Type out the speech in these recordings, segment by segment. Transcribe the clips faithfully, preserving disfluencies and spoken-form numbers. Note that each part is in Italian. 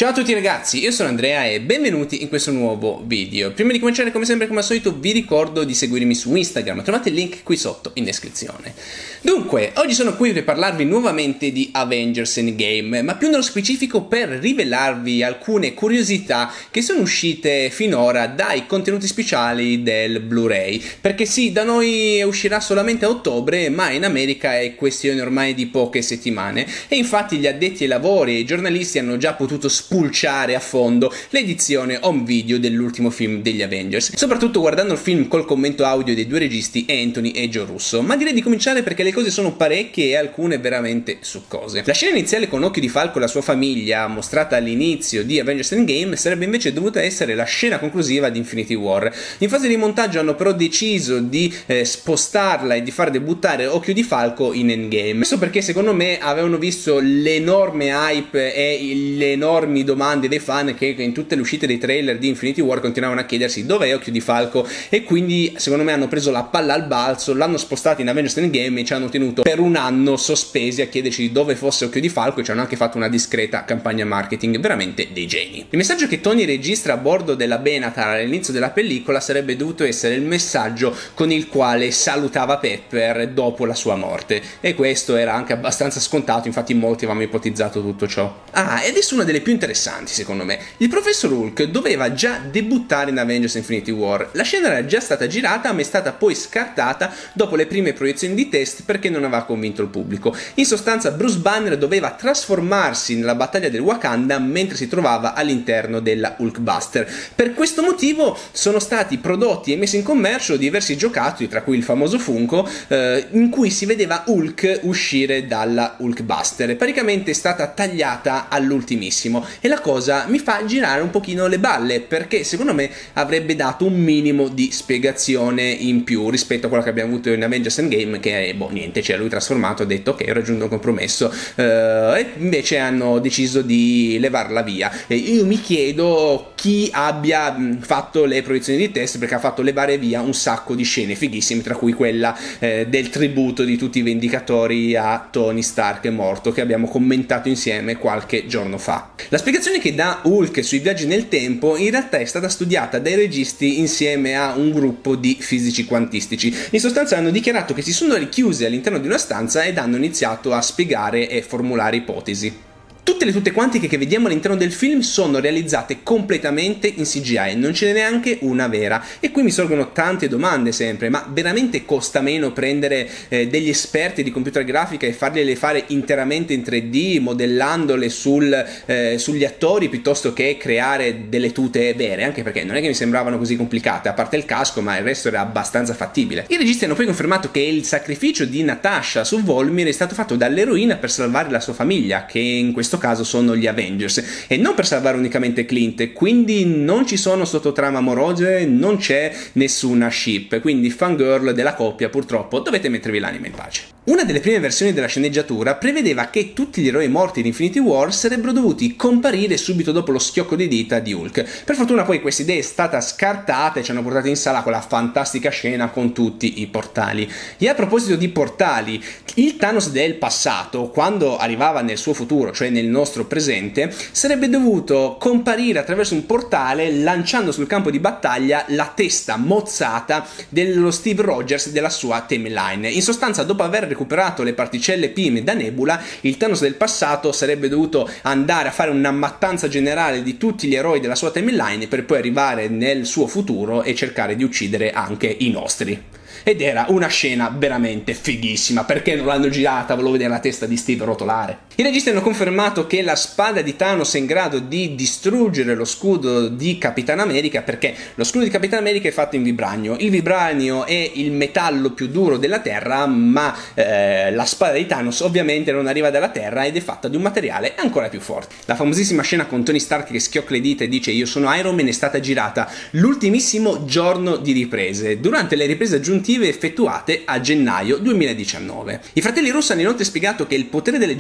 Ciao a tutti ragazzi, io sono Andrea e benvenuti in questo nuovo video. Prima di cominciare, come sempre, come al solito, vi ricordo di seguirmi su Instagram, trovate il link qui sotto in descrizione. Dunque, oggi sono qui per parlarvi nuovamente di Avengers Endgame, ma più nello specifico per rivelarvi alcune curiosità che sono uscite finora dai contenuti speciali del Blu-ray. Perché sì, da noi uscirà solamente a ottobre, ma in America è questione ormai di poche settimane, e infatti gli addetti ai lavori e i giornalisti hanno già potuto spulciare a fondo l'edizione home video dell'ultimo film degli Avengers, soprattutto guardando il film col commento audio dei due registi Anthony e Joe Russo. Ma direi di cominciare perché le cose sono parecchie e alcune veramente succose. La scena iniziale con Occhio di Falco e la sua famiglia, mostrata all'inizio di Avengers Endgame, sarebbe invece dovuta essere la scena conclusiva di Infinity War. In fase di montaggio hanno però deciso di eh, spostarla e di far debuttare Occhio di Falco in Endgame. Questo perché secondo me avevano visto l'enorme hype e le enormi domande dei fan che in tutte le uscite dei trailer di Infinity War continuavano a chiedersi dov'è Occhio di Falco, e quindi secondo me hanno preso la palla al balzo, l'hanno spostato in Avengers Endgame e ci hanno tenuto per un anno sospesi a chiederci dove fosse Occhio di Falco, e ci hanno anche fatto una discreta campagna marketing, veramente dei geni. Il messaggio che Tony registra a bordo della Benatar all'inizio della pellicola sarebbe dovuto essere il messaggio con il quale salutava Pepper dopo la sua morte, e questo era anche abbastanza scontato, infatti molti avevano ipotizzato tutto ciò. Ah, ed è una delle più interessanti secondo me. Il professor Hulk doveva già debuttare in Avengers Infinity War. La scena era già stata girata, ma è stata poi scartata dopo le prime proiezioni di test perché non aveva convinto il pubblico. In sostanza Bruce Banner doveva trasformarsi nella battaglia del Wakanda mentre si trovava all'interno della Hulkbuster. Per questo motivo sono stati prodotti e messi in commercio diversi giocattoli, tra cui il famoso Funko, eh, in cui si vedeva Hulk uscire dalla Hulkbuster. Praticamente è stata tagliata all'ultimissimo, e la cosa mi fa girare un pochino le balle, perché secondo me avrebbe dato un minimo di spiegazione in più rispetto a quello che abbiamo avuto in Avengers Endgame, che è, boh, niente, cioè lui trasformato ha detto ok, ho raggiunto un compromesso, uh, e invece hanno deciso di levarla via. E io mi chiedo chi abbia fatto le proiezioni di test, perché ha fatto levare via un sacco di scene fighissime, tra cui quella eh, del tributo di tutti i Vendicatori a Tony Stark morto, che abbiamo commentato insieme qualche giorno fa. La spiegazione che dà Hulk sui viaggi nel tempo in realtà è stata studiata dai registi insieme a un gruppo di fisici quantistici. In sostanza hanno dichiarato che si sono richiusi all'interno di una stanza ed hanno iniziato a spiegare e formulare ipotesi. Tutte le tute quantiche che vediamo all'interno del film sono realizzate completamente in C G I, non ce n'è neanche una vera, e qui mi sorgono tante domande sempre: ma veramente costa meno prendere eh, degli esperti di computer grafica e fargliele fare interamente in tre D, modellandole sul, eh, sugli attori, piuttosto che creare delle tute vere? Anche perché non è che mi sembravano così complicate, a parte il casco, ma il resto era abbastanza fattibile. I registi hanno poi confermato che il sacrificio di Natasha su Volmir è stato fatto dall'eroina per salvare la sua famiglia, che in questo caso sono gli Avengers, e non per salvare unicamente Clint, quindi non ci sono sottotrama amorose, non c'è nessuna ship, quindi fangirl della coppia purtroppo dovete mettervi l'anima in pace. Una delle prime versioni della sceneggiatura prevedeva che tutti gli eroi morti di Infinity War sarebbero dovuti comparire subito dopo lo schiocco di dita di Hulk. Per fortuna poi questa idea è stata scartata e ci hanno portato in sala quella fantastica scena con tutti i portali. E a proposito di portali, il Thanos del passato, quando arrivava nel suo futuro, cioè nel nostro presente, sarebbe dovuto comparire attraverso un portale lanciando sul campo di battaglia la testa mozzata dello Steve Rogers della sua timeline. In sostanza, dopo aver recuperato le particelle P I M da Nebula, il Thanos del passato sarebbe dovuto andare a fare una mattanza generale di tutti gli eroi della sua timeline per poi arrivare nel suo futuro e cercare di uccidere anche i nostri. Ed era una scena veramente fighissima. Perché non l'hanno girata? Volevo vedere la testa di Steve rotolare. I registi hanno confermato che la spada di Thanos è in grado di distruggere lo scudo di Capitan America, perché lo scudo di Capitan America è fatto in vibranio. Il vibranio è il metallo più duro della Terra, ma eh, la spada di Thanos ovviamente non arriva dalla Terra ed è fatta di un materiale ancora più forte. La famosissima scena con Tony Stark che schiocca le dita e dice "io sono Iron Man" è stata girata l'ultimissimo giorno di riprese, durante le riprese aggiuntive effettuate a gennaio duemiladiciannove. I fratelli Russo hanno inoltre spiegato che il potere delle gemme non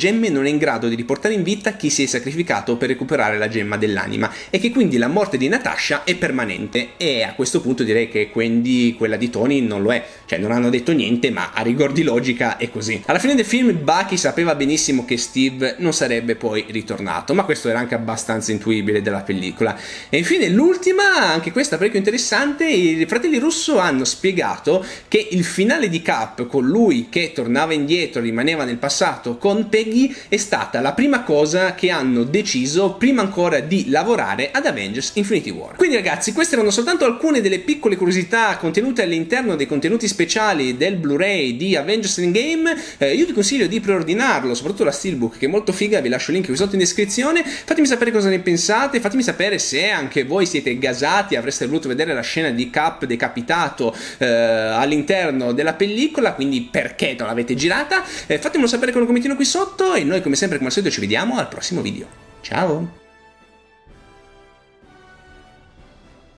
non è in grado di riportare in vita chi si è sacrificato per recuperare la gemma dell'anima e che quindi la morte di Natasha è permanente. E a questo punto direi che quindi quella di Tony non lo è, cioè non hanno detto niente, ma a rigor di logica è così. Alla fine del film Bucky sapeva benissimo che Steve non sarebbe poi ritornato, ma questo era anche abbastanza intuibile dalla pellicola. E infine l'ultima, anche questa parecchio interessante, i fratelli Russo hanno spiegato che il finale di Cap con lui che tornava indietro, rimaneva nel passato con Peggy, è stata la prima cosa che hanno deciso prima ancora di lavorare ad Avengers Infinity War. Quindi ragazzi, queste erano soltanto alcune delle piccole curiosità contenute all'interno dei contenuti speciali del Blu-ray di Avengers Endgame. Eh, io vi consiglio di preordinarlo, soprattutto la Steelbook che è molto figa, vi lascio il link qui sotto in descrizione. Fatemi sapere cosa ne pensate, fatemi sapere se anche voi siete gasati, avreste voluto vedere la scena di Cap decapitato eh, all'interno della pellicola, quindi perché non l'avete girata. Eh, fatemelo sapere con un commentino qui sotto e noi come sempre come al solito ci vediamo al prossimo video. Ciao!